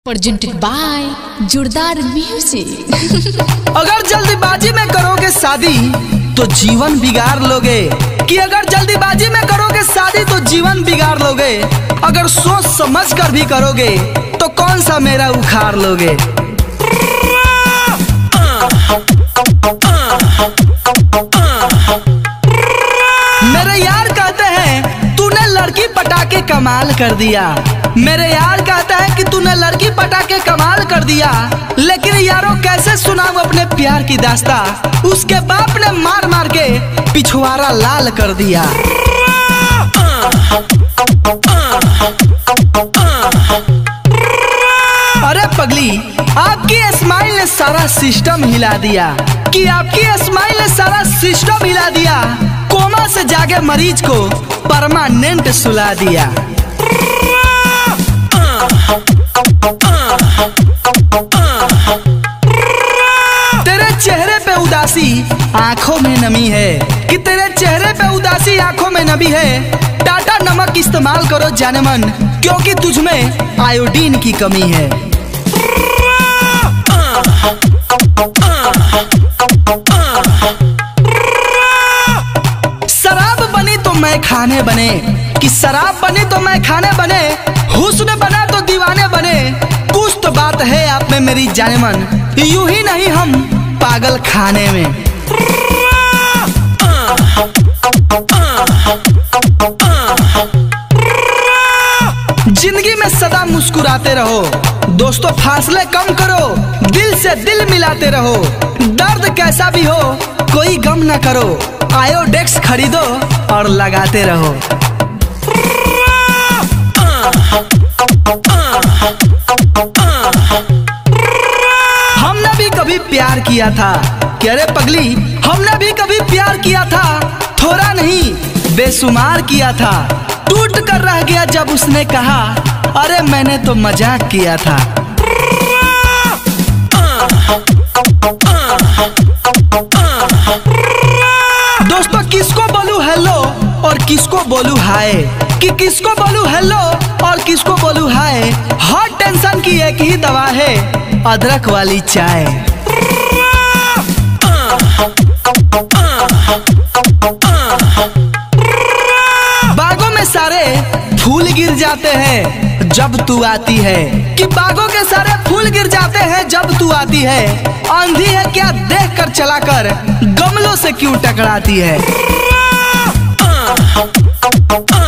Presented by जोरदार music. अगर जल्दीबाजी में करोगे शादी तो जीवन बिगाड़ लोगे, कि अगर जल्दीबाजी में करोगे शादी तो जीवन बिगाड़ लोगे, अगर सोच समझ कर भी करोगे तो कौन सा मेरा उखाड़ लोगे। मेरे यार कहते हैं तूने लड़की पटा के कमाल कर दिया, मेरे यार कहता है कि तूने लड़की पटा के कमाल कर दिया, लेकिन यारों कैसे सुनाऊं अपने प्यार की दास्ता, उसके बाप ने मार मार के पिछवाड़ा लाल कर दिया। अरे पगली आपकी स्माइल ने सारा सिस्टम हिला दिया, कि आपकी स्माइल ने सारा सिस्टम हिला दिया, कोमा से जागे मरीज को परमानेंट सुला दिया। तेरे चेहरे पे उदासी आंखों में नमी है, कि तेरे चेहरे पे उदासी आंखों में नमी है। टाटा नमक इस्तेमाल करो जाने मन, क्योंकि तुझमें आयोडीन की कमी है। शराब बनी तो मैं खाने बने, कि शराब बनी तो मैं खाने बने, हुस्न बना तो दीवाने बने। कुछ तो बात है आप में मेरी जाने मन, यूं ही नहीं हम पागल खाने में। जिंदगी में सदा मुस्कुराते रहो, दोस्तों फासले कम करो, दिल से दिल मिलाते रहो। दर्द कैसा भी हो कोई गम ना करो, आयोडेक्स खरीदो और लगाते रहो। हमने भी कभी प्यार किया था, कि अरे पगली हमने भी कभी प्यार किया था, थोड़ा नहीं बेशुमार किया था। टूट कर रह गया जब उसने कहा अरे मैंने तो मजाक किया था। दोस्तों किसको बोलूं हेलो और किसको बोलूं हाय, कि किसको बोलूं हेलो और किसको बोलूं हाय। हर टेंशन की एक ही दवा है, अदरक वाली चाय। बागों में सारे फूल गिर जाते हैं जब तू आती है, कि बागों के सारे फूल गिर जाते हैं जब तू आती है। आंधी है क्या देख कर चलाकर, गमलों से क्यों टकराती है।